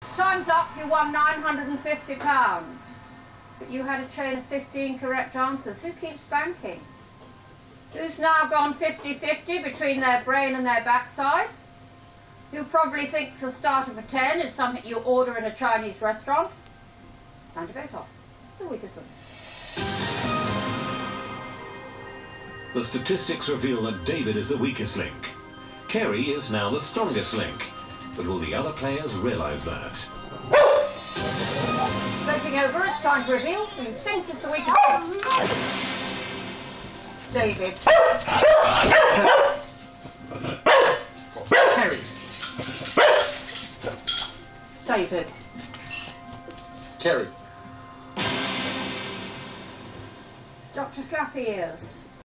Time's up, you won £950. But you had a chain of 15 correct answers. Who keeps banking? Who's now gone 50-50 between their brain and their backside? Who probably thinks the start of a 10 is something you order in a Chinese restaurant? Time to vote on. The weakest link. The statistics reveal that David is the weakest link. Kerry is now the strongest link. But will the other players realise that? Voting over, it's time to reveal who you think is the weakest link. David. Kerry. David. Kerry. Dr. Flappy Ears.